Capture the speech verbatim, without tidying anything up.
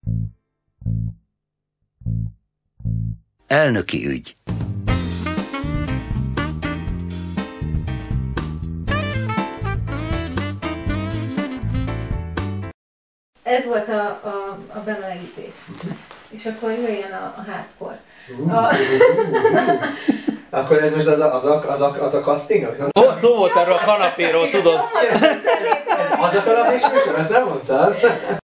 Elnöki ügy. Ez volt a, a, a bemelegítés. És akkor jöjjön a, a hardcore. A... Akkor ez most az a, az a, az a, az a casting? Szó, szó volt erről a kanapéról, tudod? Ez az a kanapés műsor, ezt nem mondtad?